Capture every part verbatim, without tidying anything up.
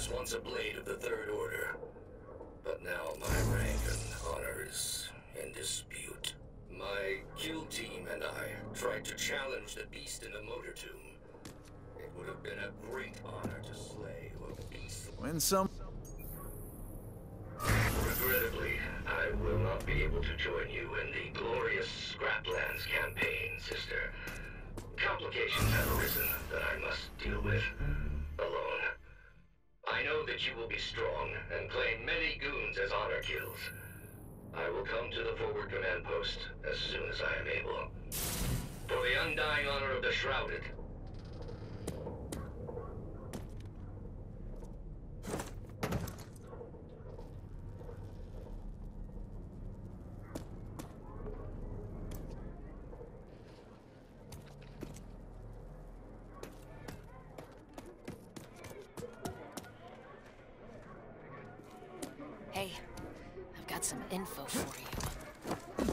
was once a blade of the Third Order, but now my rank and honor is in dispute. My kill team and I tried to challenge the beast in the motor tomb. It would have been a great honor to slay a beast. When some... Regrettably, I will not be able to join you in the glorious Scraplands campaign, sister. Complications have arisen that I must deal with alone. I know that you will be strong and claim many goons as honor kills. I will come to the forward command post as soon as I am able. For the undying honor of the Shrouded. Hey, I've got some info for you.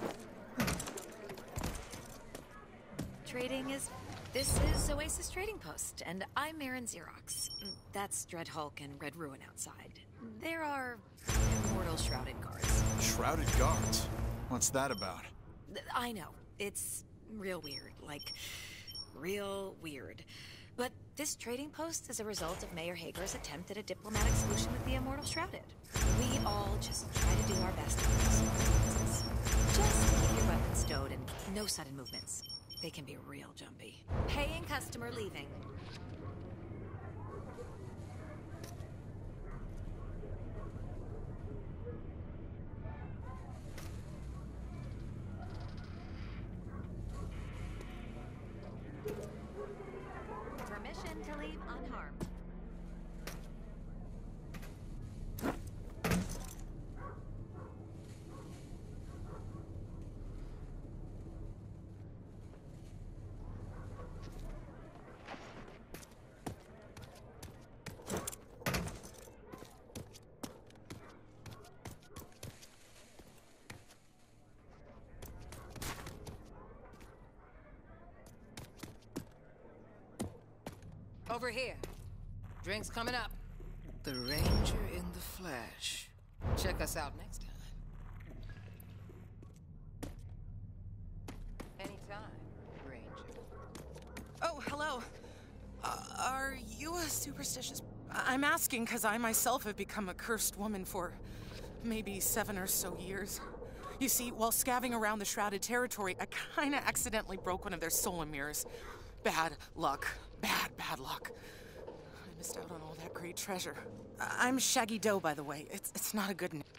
Trading is... This is Oasis Trading Post, and I'm Marin Xerox. That's Dreadhulk and Red Ruin outside. There are immortal Shrouded guards. Shrouded guards? What's that about? I know. It's real weird. Like, real weird. But this trading post is a result of Mayor Hager's attempt at a diplomatic solution with the Immortal Shrouded. We all just try to do our best in those circumstances. Just keep your weapons stowed and no sudden movements. They can be real jumpy. Paying customer leaving. Permission to leave unharmed. Over here. Drinks coming up. The Ranger in the flesh. Check us out next time. Anytime, Ranger. Oh, hello. Uh, are you a superstitious... I'm asking because I myself have become a cursed woman for maybe seven or so years. You see, while scavenging around the Shrouded territory, I kinda accidentally broke one of their solar mirrors. Bad luck. Bad, bad luck. I missed out on all that great treasure. I I'm Shaggy Doe, by the way. It's, it's not a good name.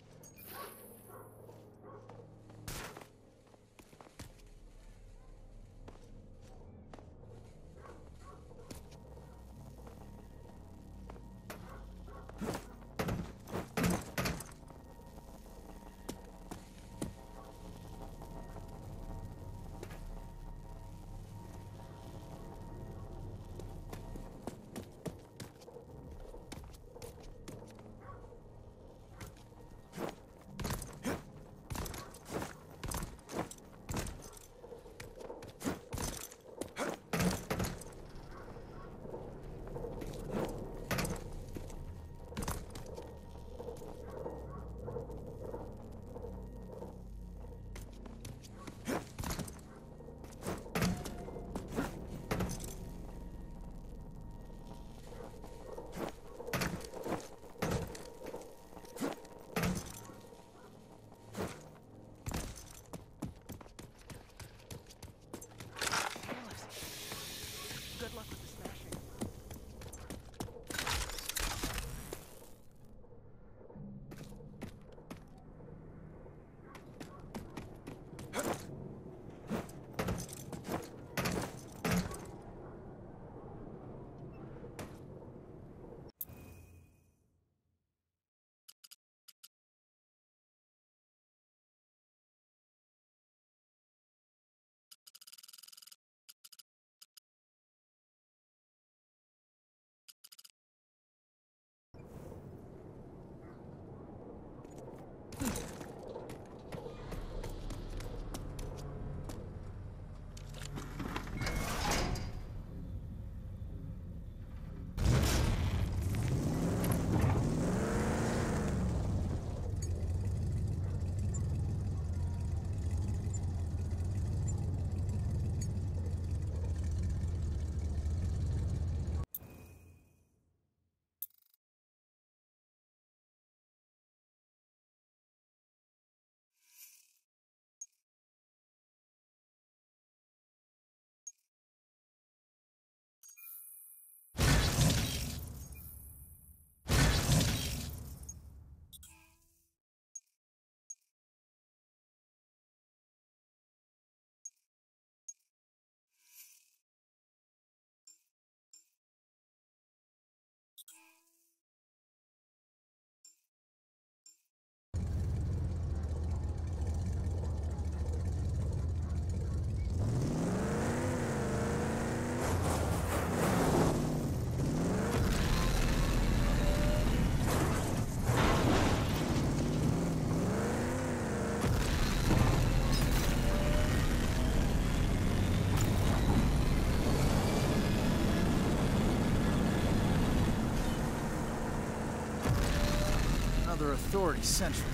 Another authority central.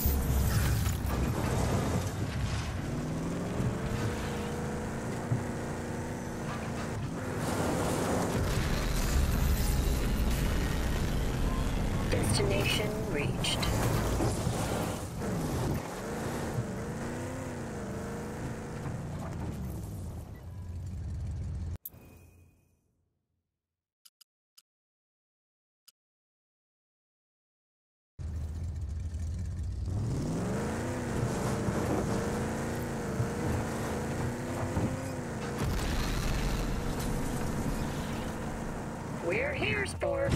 Destination reached. We're here, Spore.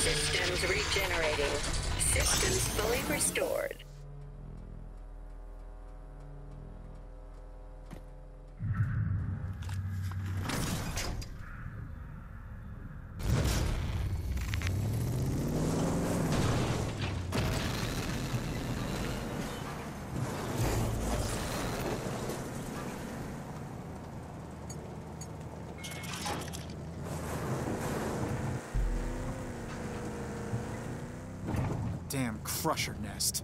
Systems regenerating. Systems fully restored. Damn Crusher nest.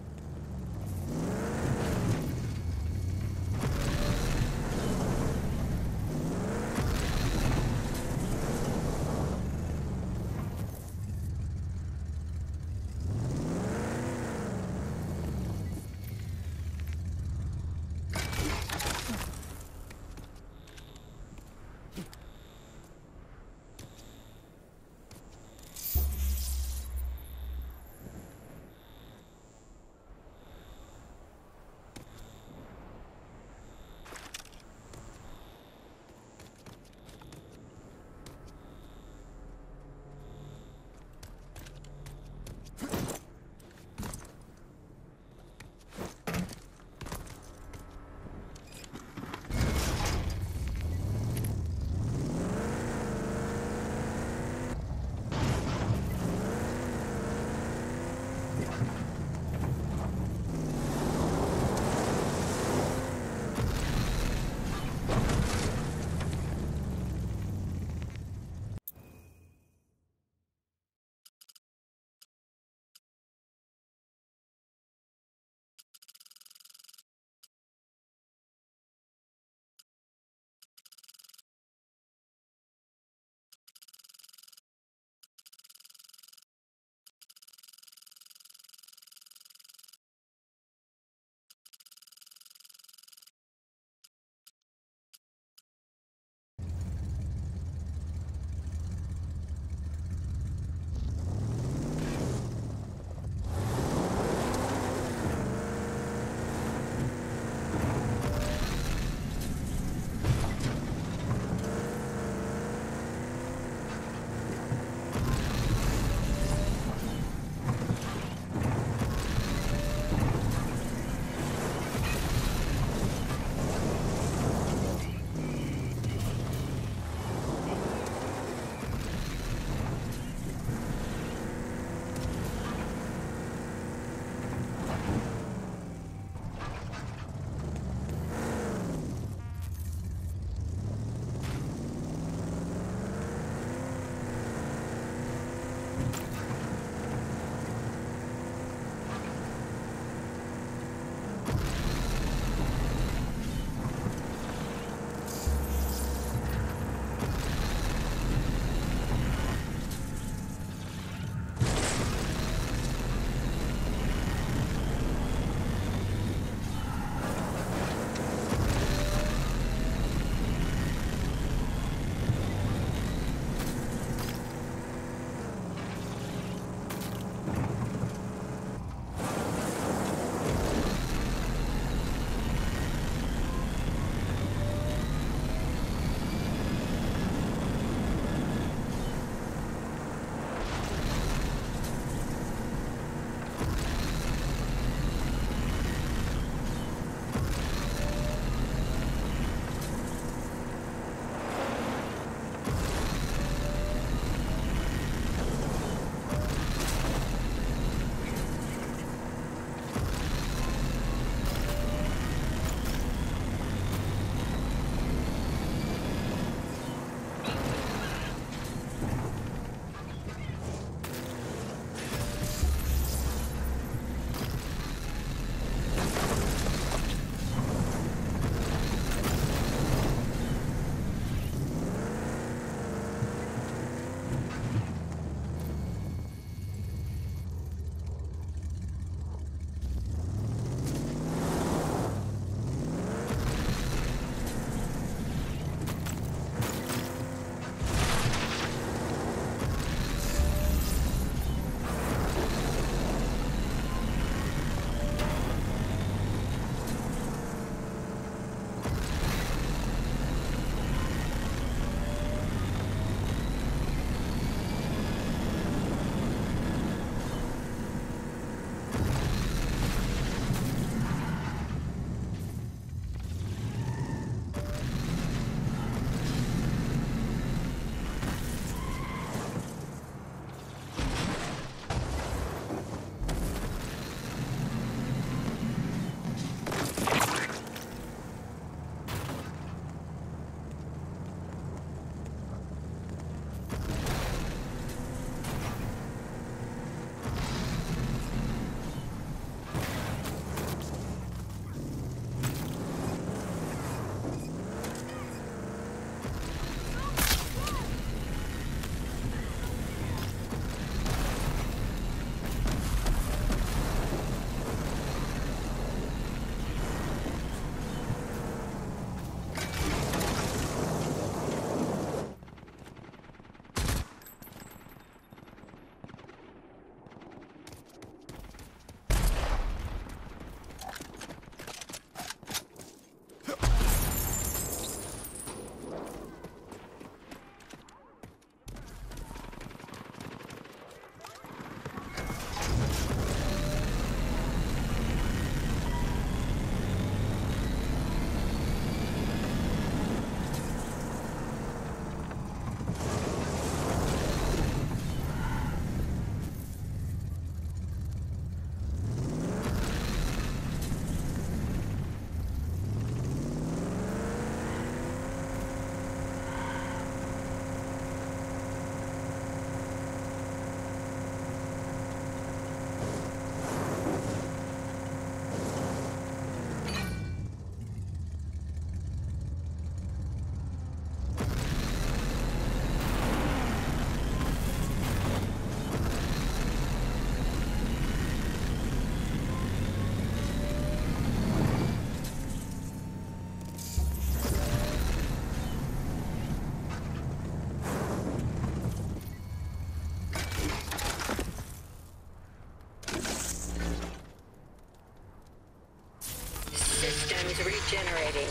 regenerating.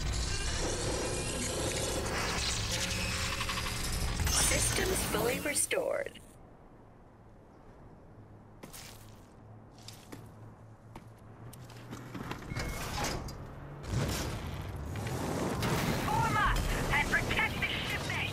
Systems fully restored. Form up and protect the shipmate!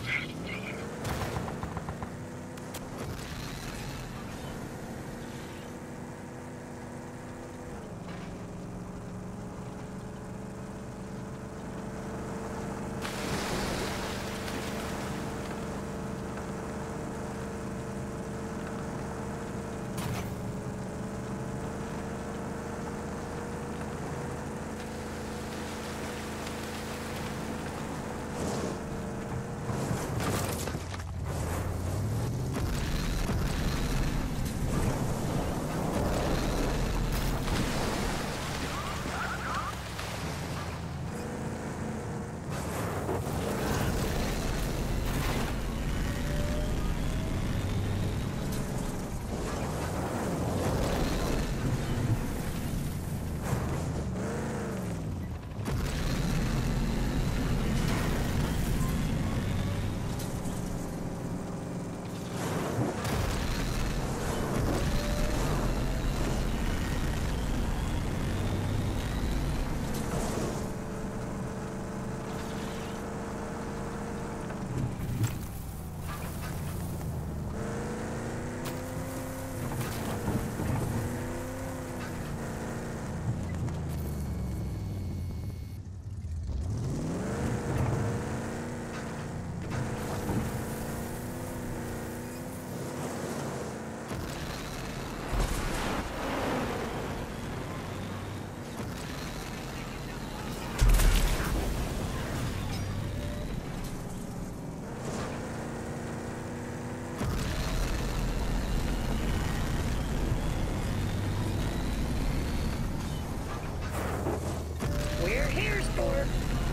We're here, Spore.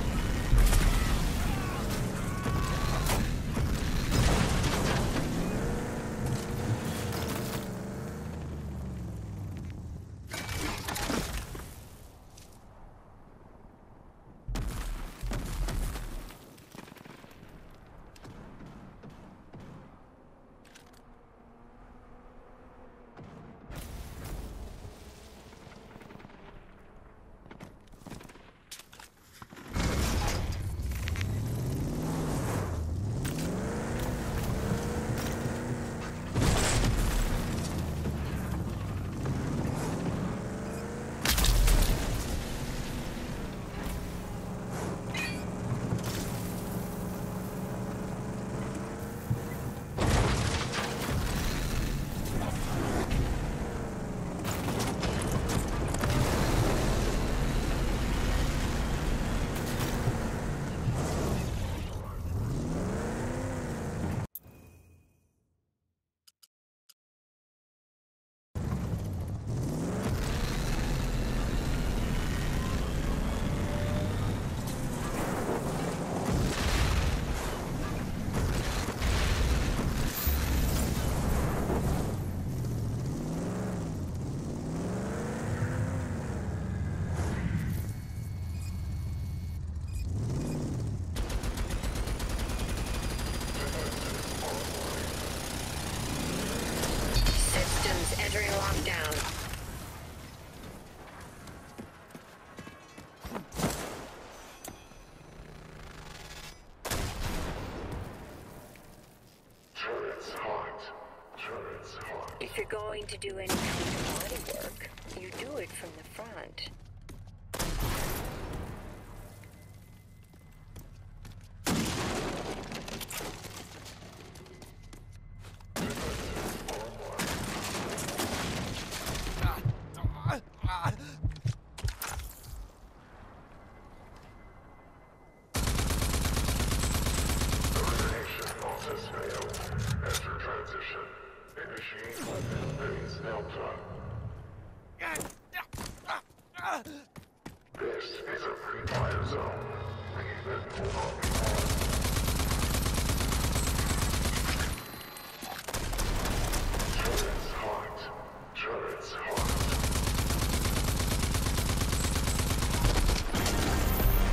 Entering lockdown. Turret's hot. Turret's hot. If you're going to do any kind of body work, you do it from the front. This is a free fire zone. Leave it will not be harmed. Turret's hot. Turret's hot.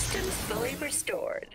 Systems fully restored.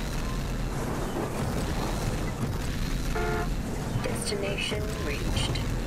Destination reached.